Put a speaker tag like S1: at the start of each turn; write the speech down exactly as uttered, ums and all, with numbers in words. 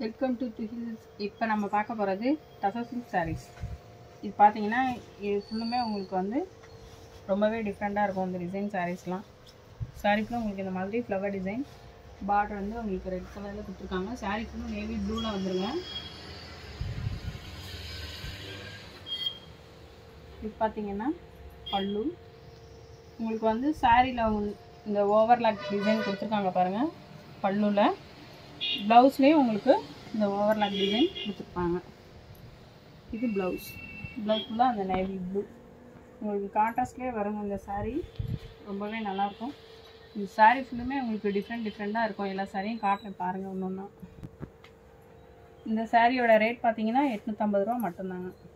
S1: Welcome to hills. இப்போ நம்ம பார்க்க போகிறது டசர் சில்க் சாரீஸ். இது பார்த்தீங்கன்னா இது ஃபுல்லுமே உங்களுக்கு வந்து ரொம்பவே டிஃப்ரெண்ட்டாக இருக்கும். இந்த டிசைன் சாரீஸ்லாம் சாரீ ஃபுல்லும் உங்களுக்கு இந்த மாதிரி ஃப்ளவர் டிசைன் பார்டர் வந்து உங்களுக்கு ரெட் கலரில் கொடுத்துருக்காங்க. சாரீ ஃபுல்லும் நேவி ப்ளூவில் வந்துருங்க. இது பார்த்தீங்கன்னா பல்லு உங்களுக்கு வந்து சாரியில் இந்த ஓவர்லாக் டிசைன் கொடுத்துருக்காங்க பாருங்கள். பல்லுவில் ப்ளவுஸ்லேயும் உங்களுக்கு இந்த ஓவர்லாக் டிசைன் கொடுத்துருப்பாங்க. இது ப்ளவுஸ் ப்ளவுஸ் ஃபுல்லாக அந்த நேவி ப்ளூ உங்களுக்கு கான்ட்ராஸ்ட்லேயே வருங்க. இந்த சாரீ ரொம்பவே நல்லாயிருக்கும். இந்த சாரீ ஃபுல்லுமே உங்களுக்கு டிஃப்ரெண்ட் டிஃப்ரெண்ட்டாக இருக்கும். எல்லா சாரியும் காட்டுறேன் பாருங்கள் ஒன்று ஒன்றா. இந்த சாரியோட ரேட் பார்த்தீங்கன்னா எட்நூற்றம்பது ரூபா மட்டும்தாங்க.